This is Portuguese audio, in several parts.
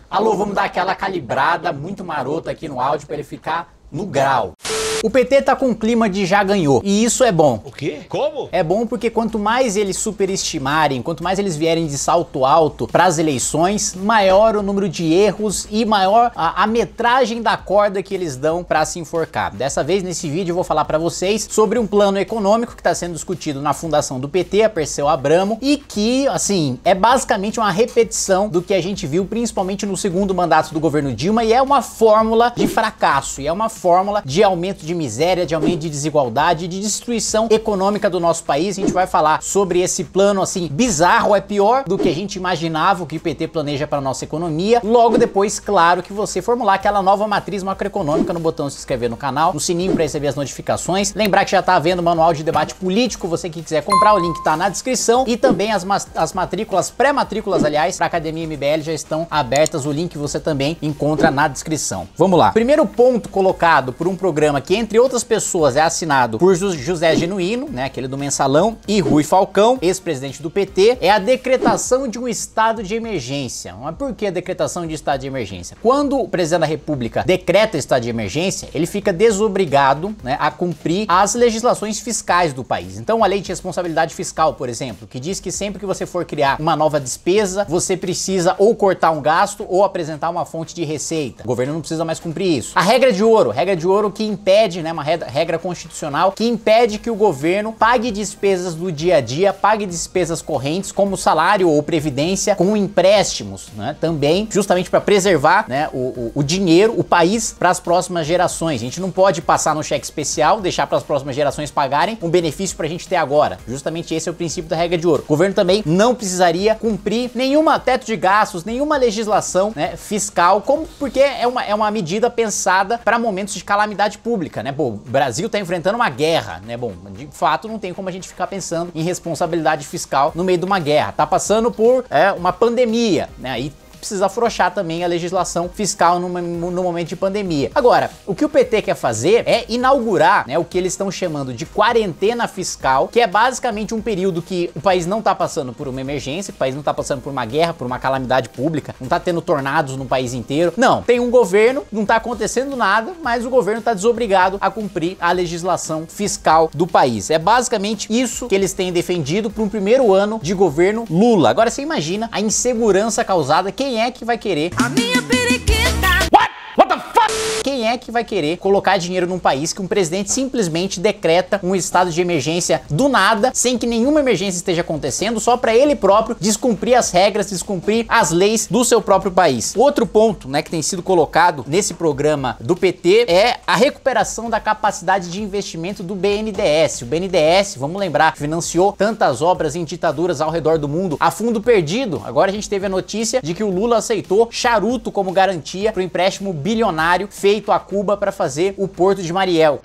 Alô, vamos dar aquela calibrada muito marota aqui no áudio para ele ficar no grau. O PT tá com um clima de já ganhou, e isso é bom. O quê? Como? É bom porque quanto mais eles superestimarem, quanto mais eles vierem de salto alto para as eleições, maior o número de erros e maior a metragem da corda que eles dão para se enforcar. Dessa vez, nesse vídeo, eu vou falar para vocês sobre um plano econômico que está sendo discutido na fundação do PT, a Perseu Abramo, e que, assim, é basicamente uma repetição do que a gente viu principalmente no segundo mandato do governo Dilma, e é uma fórmula de fracasso, e é uma fórmula de aumento de miséria, de aumento de desigualdade, de destruição econômica do nosso país. A gente vai falar sobre esse plano, assim, bizarro, é pior do que a gente imaginava o que o PT planeja para a nossa economia. Logo depois, claro, que você formular aquela nova matriz macroeconômica no botão de se inscrever no canal, no sininho para receber as notificações. Lembrar que já tá havendo manual de debate político, você que quiser comprar, o link tá na descrição, e também as matrículas, pré-matrículas, aliás, para Academia MBL já estão abertas, o link você também encontra na descrição. Vamos lá. Primeiro ponto colocado por um programa que, entre outras pessoas, é assinado por José Genuíno, né, aquele do Mensalão, e Rui Falcão, ex-presidente do PT, é a decretação de um estado de emergência. Mas por que a decretação de estado de emergência? Quando o presidente da República decreta estado de emergência, ele fica desobrigado, né, a cumprir as legislações fiscais do país. Então, a lei de responsabilidade fiscal, por exemplo, que diz que sempre que você for criar uma nova despesa, você precisa ou cortar um gasto ou apresentar uma fonte de receita. O governo não precisa mais cumprir isso. A regra de ouro que impede, né, uma regra constitucional que impede que o governo pague despesas do dia a dia, pague despesas correntes como salário ou previdência com empréstimos, né, também justamente para preservar, né, o dinheiro, o país para as próximas gerações. A gente não pode passar no cheque especial, deixar para as próximas gerações pagarem um benefício para a gente ter agora. Justamente esse é o princípio da regra de ouro. O governo também não precisaria cumprir nenhuma teto de gastos, nenhuma legislação, né, fiscal, porque é uma medida pensada para momentos de calamidade pública, né? Pô, o Brasil tá enfrentando uma guerra, né? Bom, de fato não tem como a gente ficar pensando em responsabilidade fiscal no meio de uma guerra. Tá passando por uma pandemia, né? E precisa afrouxar também a legislação fiscal no momento de pandemia. Agora, o que o PT quer fazer é inaugurar, né, o que eles estão chamando de quarentena fiscal, que é basicamente um período que o país não tá passando por uma emergência, o país não tá passando por uma guerra, por uma calamidade pública, não tá tendo tornados no país inteiro. Não, tem um governo, não tá acontecendo nada, mas o governo tá desobrigado a cumprir a legislação fiscal do país. É basicamente isso que eles têm defendido para um primeiro ano de governo Lula. Agora você imagina a insegurança causada. Quem é que vai querer? A minha periquita! What the fuck? Quem é que vai querer colocar dinheiro num país que um presidente simplesmente decreta um estado de emergência do nada, sem que nenhuma emergência esteja acontecendo, só para ele próprio descumprir as regras, descumprir as leis do seu próprio país? Outro ponto, né, que tem sido colocado nesse programa do PT é a recuperação da capacidade de investimento do BNDES. O BNDES, vamos lembrar, financiou tantas obras em ditaduras ao redor do mundo a fundo perdido. Agora a gente teve a notícia de que o Lula aceitou charuto como garantia para o empréstimo bilionário feito a Cuba para fazer o Porto de Mariel.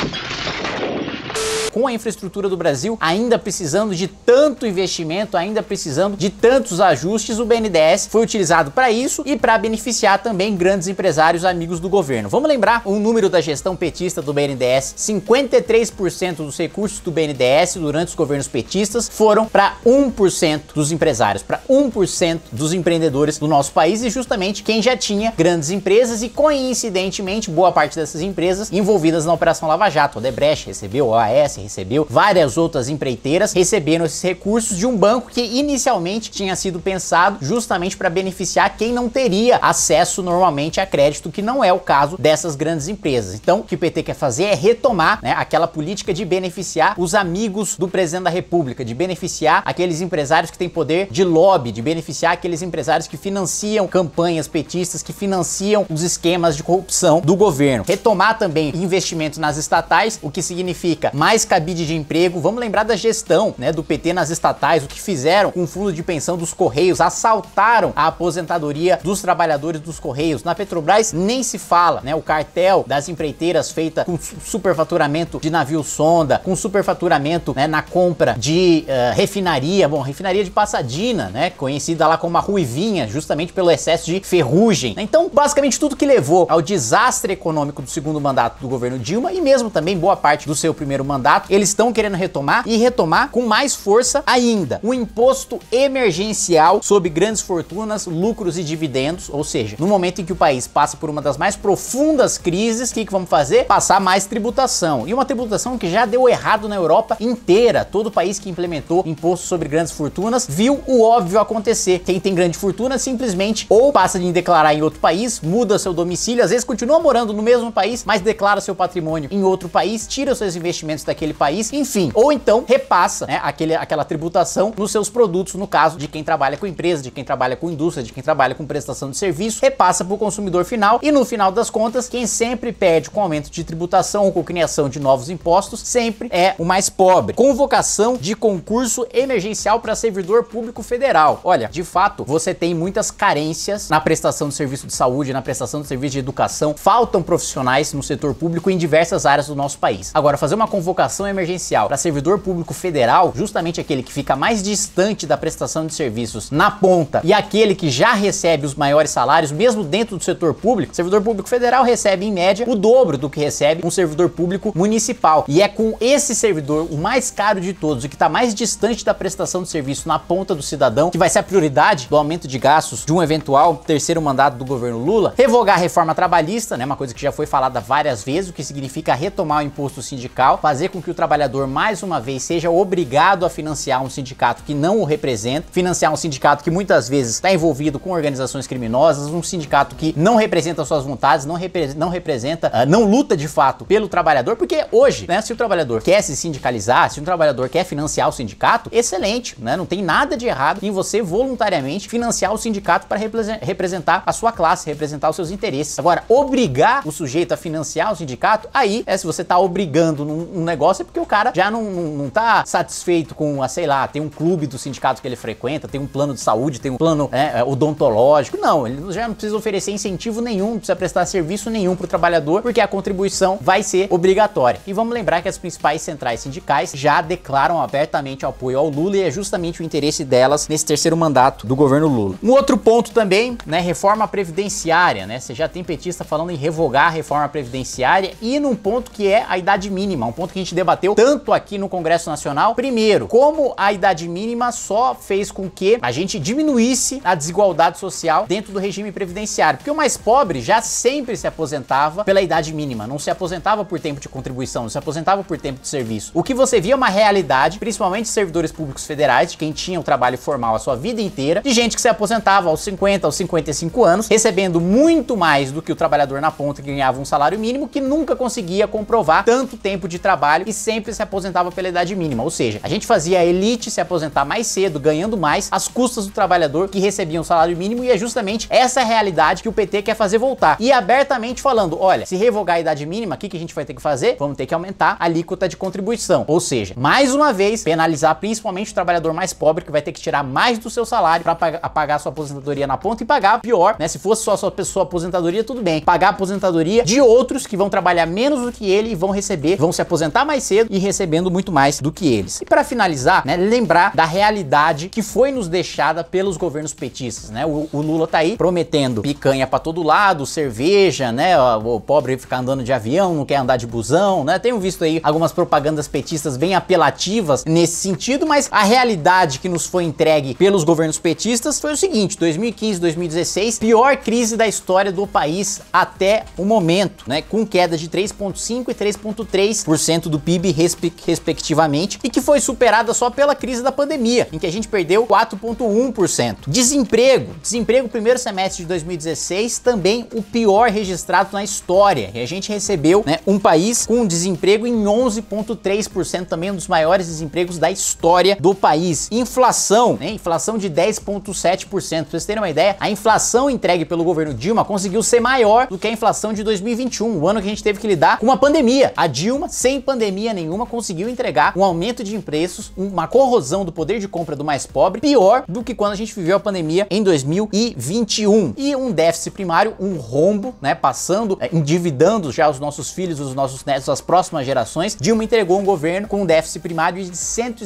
Com a infraestrutura do Brasil ainda precisando de tanto investimento, ainda precisando de tantos ajustes, o BNDES foi utilizado para isso e para beneficiar também grandes empresários amigos do governo. Vamos lembrar o número da gestão petista do BNDES: 53% dos recursos do BNDES durante os governos petistas foram para 1% dos empresários, para 1% dos empreendedores do nosso país, e justamente quem já tinha grandes empresas e, coincidentemente, boa parte dessas empresas envolvidas na Operação Lava Jato. A Odebrecht recebeu, a OAS recebeu, várias outras empreiteiras receberam esses recursos de um banco que inicialmente tinha sido pensado justamente para beneficiar quem não teria acesso normalmente a crédito, que não é o caso dessas grandes empresas. Então, o que o PT quer fazer é retomar, né, aquela política de beneficiar os amigos do presidente da República, de beneficiar aqueles empresários que têm poder de lobby, de beneficiar aqueles empresários que financiam campanhas petistas, que financiam os esquemas de corrupção do governo. Retomar também investimento nas estatais, o que significa mais cabide de emprego. Vamos lembrar da gestão, né, do PT nas estatais, o que fizeram com o fundo de pensão dos Correios, assaltaram a aposentadoria dos trabalhadores dos Correios. Na Petrobras nem se fala, né, o cartel das empreiteiras feita com superfaturamento de navio sonda, com superfaturamento, né, na compra de refinaria, refinaria de Pasadena, né, conhecida lá como a Ruivinha, justamente pelo excesso de ferrugem. Então, basicamente tudo que levou ao desastre econômico do segundo mandato do governo Dilma, e mesmo também boa parte do seu primeiro mandato, eles estão querendo retomar e retomar com mais força ainda. O imposto emergencial sobre grandes fortunas, lucros e dividendos, ou seja, no momento em que o país passa por uma das mais profundas crises, o que vamos fazer? Passar mais tributação. E uma tributação que já deu errado na Europa inteira. Todo país que implementou imposto sobre grandes fortunas viu o óbvio acontecer. Quem tem grande fortuna simplesmente ou passa de declarar em outro país, muda seu domicílio, às vezes continua morando no mesmo país, mas declara seu patrimônio em outro país, tira os seus investimentos daquele país, enfim. Ou então repassa, né, aquela tributação nos seus produtos, no caso de quem trabalha com empresa, de quem trabalha com indústria, de quem trabalha com prestação de serviço, repassa para o consumidor final e no final das contas, quem sempre perde com aumento de tributação ou com criação de novos impostos, sempre é o mais pobre. Convocação de concurso emergencial para servidor público federal. Olha, de fato, você tem muitas carências na prestação de serviço de saúde, na prestação de serviço de educação, faltam profissionais no setor público em diversas áreas do nosso país. Agora, fazer uma convocação emergencial para servidor público federal, justamente aquele que fica mais distante da prestação de serviços na ponta e aquele que já recebe os maiores salários, mesmo dentro do setor público, o servidor público federal recebe em média o dobro do que recebe um servidor público municipal. E é com esse servidor, o mais caro de todos, o que está mais distante da prestação de serviço na ponta do cidadão, que vai ser a prioridade do aumento de gastos de um eventual terceiro mandato do governo Lula. Revogar a reforma trabalhista, né, uma coisa que já foi falada várias vezes, o que significa retomar o imposto sindical, fazer com que o trabalhador mais uma vez seja obrigado a financiar um sindicato que não o representa, financiar um sindicato que muitas vezes está envolvido com organizações criminosas, um sindicato que não representa suas vontades, não luta de fato pelo trabalhador, porque hoje, né, se o trabalhador quer se sindicalizar, se um trabalhador quer financiar o sindicato, excelente, né, não tem nada de errado em você voluntariamente financiar o sindicato para representar a sua classe, representar os seus interesses. Agora, obrigar o sujeito a financiar o sindicato, aí, se você tá obrigando num negócio, é porque o cara já não tá satisfeito com, sei lá, tem um clube do sindicato que ele frequenta, tem um plano de saúde, tem um plano odontológico. Não, ele já não precisa oferecer incentivo nenhum, não precisa prestar serviço nenhum pro trabalhador, porque a contribuição vai ser obrigatória. E vamos lembrar que as principais centrais sindicais já declaram abertamente o apoio ao Lula e é justamente o interesse delas nesse terceiro mandato do governo Lula. Um outro ponto também, né, reforma previdenciária, né? Você já tem petista falando em revogar a reforma previdenciária e num ponto que é a idade mínima, um ponto que a gente debateu tanto aqui no Congresso Nacional. Primeiro, como a idade mínima só fez com que a gente diminuísse a desigualdade social dentro do regime previdenciário, porque o mais pobre já sempre se aposentava pela idade mínima, não se aposentava por tempo de contribuição, não se aposentava por tempo de serviço. O que você via é uma realidade, principalmente servidores públicos federais, de quem tinha o trabalho formal a sua vida inteira, de gente que se aposentava aos 50, aos 55 anos, recebendo muito mais do que o trabalhador na ponta que ganhava um salário mínimo, que nunca conseguia comprovar tanto tempo de trabalho e sempre se aposentava pela idade mínima. Ou seja, a gente fazia a elite se aposentar mais cedo, ganhando mais, às custas do trabalhador que recebia um salário mínimo, e é justamente essa realidade que o PT quer fazer voltar. E abertamente falando, olha, se revogar a idade mínima, o que a gente vai ter que fazer? Vamos ter que aumentar a alíquota de contribuição. Ou seja, mais uma vez, penalizar principalmente o trabalhador mais pobre, que vai ter que tirar mais do seu salário para pagar sua aposentadoria na ponta e pagar pior, né? Se fosse só a sua aposentadoria, tudo bem. Pagar a aposentadoria de outros que vão trabalhar menos do que ele e vão se aposentar mais cedo e recebendo muito mais do que eles. E para finalizar, né, lembrar da realidade que foi nos deixada pelos governos petistas, né? O Lula tá aí prometendo picanha para todo lado, cerveja, né? O pobre ficar andando de avião, não quer andar de busão, né? Tenho visto aí algumas propagandas petistas bem apelativas nesse sentido, mas a realidade que nos foi entregue pelos governos petistas foi o seguinte: 2015, 2016, pior crise da história do país até o momento, né? Com queda de 3,5% e 3,3% do PIB respectivamente, e que foi superada só pela crise da pandemia, em que a gente perdeu 4,1%. Desemprego primeiro semestre de 2016, também o pior registrado na história. E a gente recebeu, né, um país com desemprego em 11,3%, também um dos maiores desempregos da história do país. Inflação, né? Inflação de 10,7%. Pra vocês terem uma ideia, a inflação entregue pelo governo Dilma conseguiu ser maior do que a inflação de 2021, o ano que a gente teve que lidar com uma pandemia. A Dilma, sem pandemia nenhuma, conseguiu entregar um aumento de preços, uma corrosão do poder de compra do mais pobre, pior do que quando a gente viveu a pandemia em 2021. E um déficit primário, um rombo, né? Endividando já os nossos filhos, os nossos netos, as próximas gerações. Dilma entregou um governo com um déficit primário de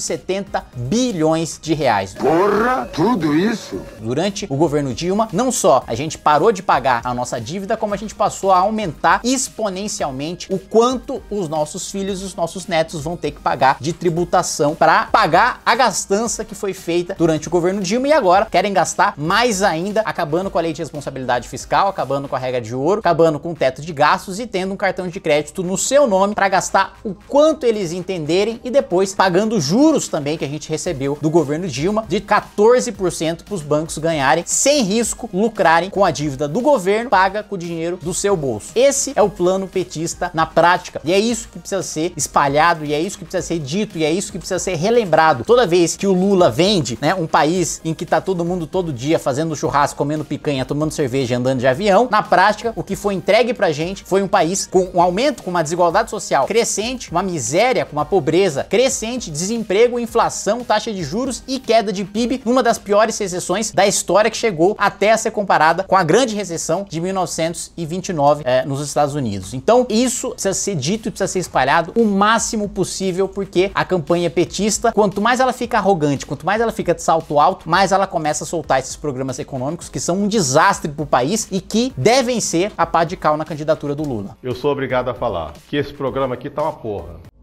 170 bilhões de reais. Porra, tudo isso? Durante o governo Dilma, não só a gente parou de pagar a nossa dívida, como a gente passou a aumentar exponencialmente o quanto os nossos filhos e os nossos nossos netos vão ter que pagar de tributação para pagar a gastança que foi feita durante o governo Dilma e agora querem gastar mais ainda, acabando com a lei de responsabilidade fiscal, acabando com a regra de ouro, acabando com o teto de gastos e tendo um cartão de crédito no seu nome para gastar o quanto eles entenderem e depois pagando juros também que a gente recebeu do governo Dilma de 14% para os bancos ganharem sem risco, lucrarem com a dívida do governo, paga com o dinheiro do seu bolso. Esse é o plano petista na prática e é isso que precisa ser espalhado e é isso que precisa ser dito e é isso que precisa ser relembrado. Toda vez que o Lula vende, né, um país em que tá todo mundo todo dia fazendo churrasco, comendo picanha, tomando cerveja, andando de avião, na prática o que foi entregue pra gente foi um país com um aumento, com uma desigualdade social crescente, uma miséria, com uma pobreza crescente, desemprego, inflação, taxa de juros e queda de PIB, numa das piores recessões da história que chegou até a ser comparada com a grande recessão de 1929 nos Estados Unidos. Então isso precisa ser dito e precisa ser espalhado o máximo possível, porque a campanha petista, quanto mais ela fica arrogante, quanto mais ela fica de salto alto, mais ela começa a soltar esses programas econômicos que são um desastre pro país e que devem ser a pá de cal na candidatura do Lula. Eu sou obrigado a falar que esse programa aqui tá uma porra.